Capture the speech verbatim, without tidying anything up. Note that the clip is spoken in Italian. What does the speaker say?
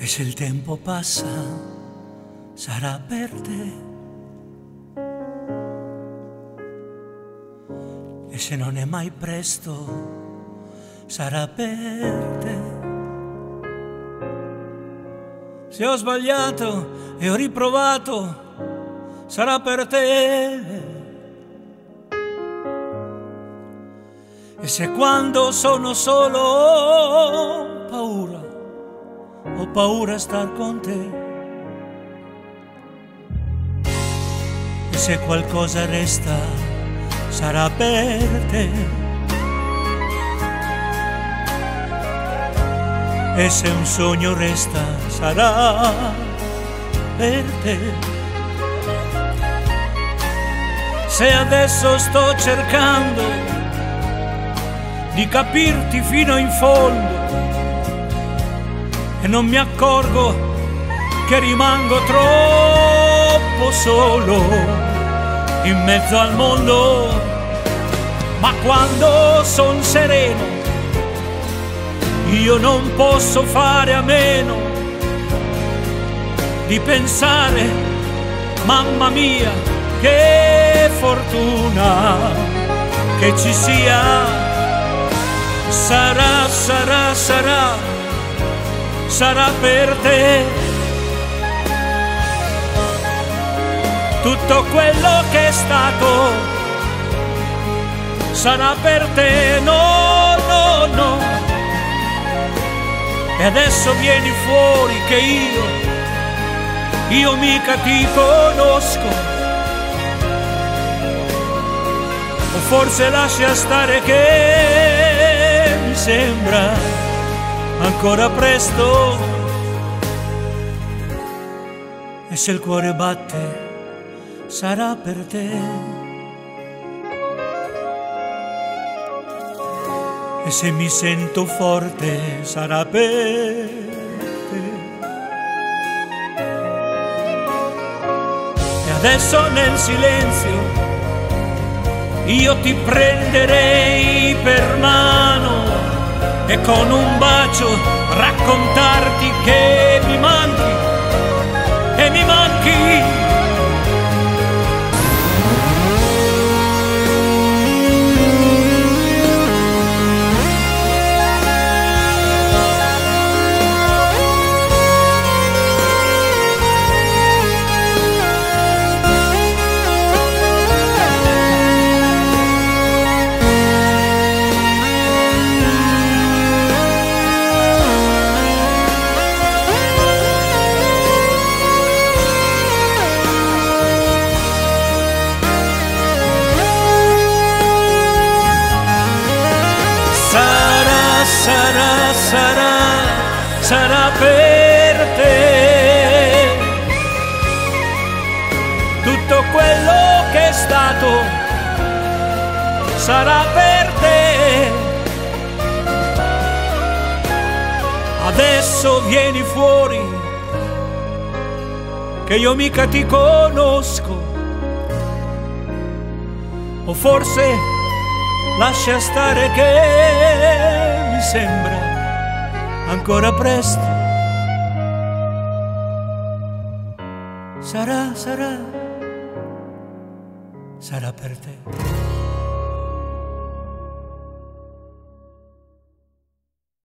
se il tempo passa sarà per te, e se non è mai presto sarà per te. Se ho sbagliato e ho riprovato sarà per te, e se quando sono solo ho paura, ho paura a star con te, e se qualcosa resta sarà per te, e se un sogno resta sarà per te. Se adesso sto cercando di capirti fino in fondo e non mi accorgo che rimango troppo solo in mezzo al mondo, ma quando son sereno io non posso fare a meno di pensare, mamma mia, che fortuna che ci sia. Sarà, sarà, sarà, sarà per te tutto quello che è stato, sarà per te, no, no, no. E adesso vieni fuori che io, io mica ti conosco, o forse lascia stare che mi sembra ancora presto, e se il cuore batte sarà per te, e se mi sento forte sarà per te. E adesso nel silenzio io ti prenderei per mano e con un bacio raccontarti che mi manchi e mi manchi. Sarà, sarà, sarà per te tutto quello che è stato, sarà per te. Adesso vieni fuori che io mica ti conosco, o forse lascia stare che mi sembra ancora presto. Sarà, sarà, sarà per te.